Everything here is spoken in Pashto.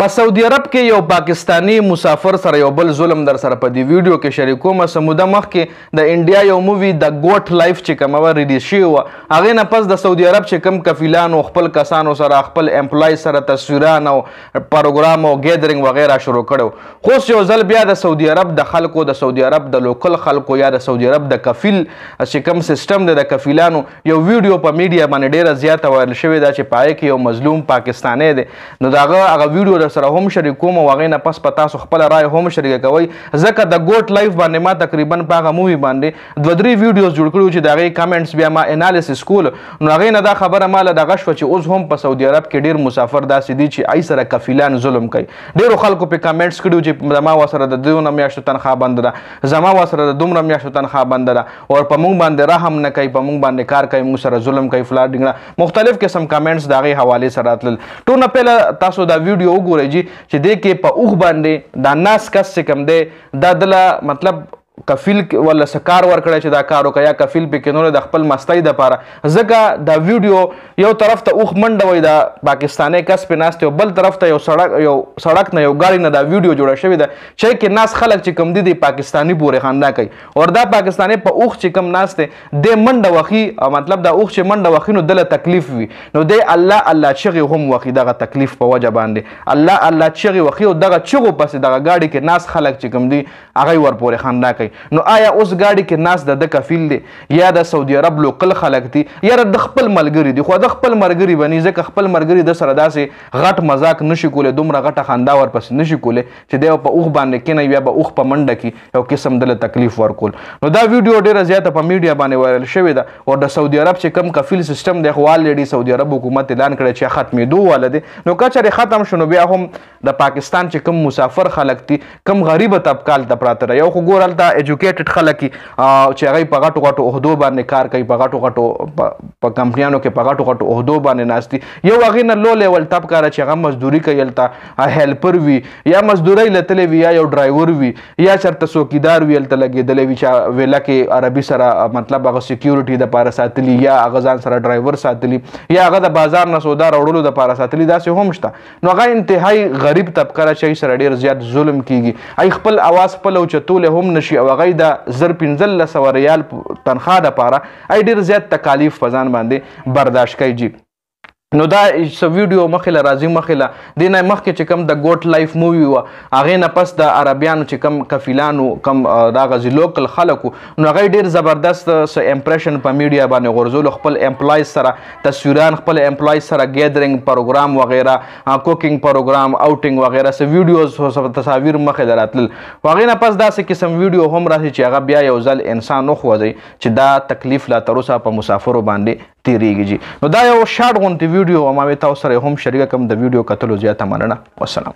په سعودي عرب کې یو پاکستانی مسافر سره یو بل ظلم در سره په دې ویډیو کې شریکوم. سموده مخکې د انډیا یو مووي د ګوټ لایف چې کومه ریلیز شوې وه، هغې نه پس د سعودي عرب چې کوم کفیلانو خپل کسانو سره خپل امپلای سره تصویران او پروګرام او ګیدرینګ وغیره شروع کړو. خو اوس یو ځل بیا د سعودي عرب د خلکو، د سعودي عرب د لوکل خلکو یا د سعودي عرب د کفیل چې کوم سیستم دی د کفیلانو یو ویډیو په میډیا باندې ډېره زیاته وایرل شوې ده چې په هغې کې یو مظلوم پاکستانی دی. نو د هغه ویډیو در سره هم شریکوم او هغې نه پس په تاسو خپله رای هم شریکه کوئ، ځکه د ګوټ لایف باندې ما تقریبا په هغه مووي باندې 2-3 ویډیوز جوړ کړي چې د هغې کمنټس بیا ما انالیسس کول. نو هغې نه دا خبره ماله دغه شوه چې اوس هم په سعودي عرب کې ډېر مسافر داسې دي چې ای سره کفیلان ظلم کوي. ډېرو خلکو پې کمنټس کړي چې زما ورسره د دونه میاشتو تنخوا بنده ده، زما ورسره د دومره میاشتو تنخوا بنده ده او په موږ باندې رحم نه کوي، په موږ باندې کار کوي، موږ سره ظلم کوي، فلا ډینګړه مختلف قسم کمنټس د هغې حوالې سره راتلل. ټول نه پهله تاسو دا ویډیو وګورئ چې دې کې په اوښ باندې دا ناس کس چې کوم دی دا دله مطلب کفیل ولا سکار ورکړی چې دا کار وکړه یا کفیل پې کینولی د خپل مستۍ دپاره، ځکه دا ویډیو یو طرف ته اوښ منډه وایي دا پاکستانی کس پې ناست دی، بل طرف ته یو سړک نه یو ګاډي نه دا ویډیو جوړه شوې ده چې کې ناس خلک چې کوم دي د پاکستاني پورې خندا کوي او دا پاکستانی په اوښ چې کوم ناست دی دی منډه وخي، مطلب دا اوښ چې منډه وخي نو دله تکلیف وي نو دی الله الله چغې هم وخي دغه تکلیف په وجه باندې الله الله چغې وخي او دغه چغو پسې دغه ګاډي کې ناس خلک چې کوم دي هغوی ورپورې خندا کوي. نو آیا اوس ګاډي کې ناس د کفیل دی یا د سعودي عرب لوکل خلک دي یا د خپل ملګري دي؟ خو د خپل ملګري بني، ځکه خپل ملګري د سره داسې غټ مذاق نشي کولی، دومره غټه خندا ورپسې نشي کولی چې دی په اوښ باندې کینوي یا به اوښ په منډه کې یو قسم دله تکلیف ورکول. نو دا ویډیو ډېره زیاته په میډیا باندې وایرل شوې ده او د سعودي عرب چې کوم کفیل سیستم دی خو الریډي سعودي عرب حکومت اعلان کړی چې ختمېدو واله دی. نو که چېرې ختم شو نو بیا هم د پاکستان چې کوم مسافر خلک دي، کوم غریبه طبقه هلته پراته ده، یو خو ګور هلته ایجوکیټډ خلک چې هغوی په غټو غټو عهدو باندې کار کوي، په غټو غټو په کمپنیانو کې په غټو غټو عهدو باندې ناست دي، یو هغې نه لو لیول طبقه ده چې هغه مزدوري کوي هلته هیلپر وي یا مزدورۍ لتلی وي یا یو ډرایور وي یا چېرته څوکیدار وي هلته لګېدلی وي چې ویله کې عربي سره مطلب هغه سیکیورټي دپاره ساتلي یا هغه ځان سره ډرایور ساتلي یا هغه د بازار نه سودا راوړلو دپاره ساتلي، داسې هم شته. نو هغه انتهایي غریب طبقه ده چې هغوی سره ډېر زیات ظلم کېږي، هغوی خپل اواز خپله اوچتولی هم نشي او هغوی د 1500 ریال تنخوا دپاره هغوی ډېر زیات تکالیف په ځان باندې برداشت کوي جي. نو دا ویډیو مخې له راځي، مخې له دې نه مخکې چې کوم د ګوټ لایف مووي وه هغې نه پس د عربیانو چې کوم کفیلانو کوم دغسې لوکل خلک وو نو هغوی ډېر زبردست څه امپریشن په میډیا باندې غورځولو، خپل امپلایز سره تصویران، خپل امپلایز سره ګیدرینګ پروګرام وغیره، کوکینګ پروګرام، آوټینګ وغیره څه ویډیوز تصاویر مخې ته راتلل. هغې نه پس داسې قسم ویډیو هم راسي چې هغه بیا یو ځل انسان وښودی چې دا تکلیف لا تر اوسه په مسافرو باندې تیریږي جي. نو دا یو شارټ غونتې ویډیو ما مې تاسو سره هم شریکه کوم. د ویډیو کتلو زیاته مننه. والسلام.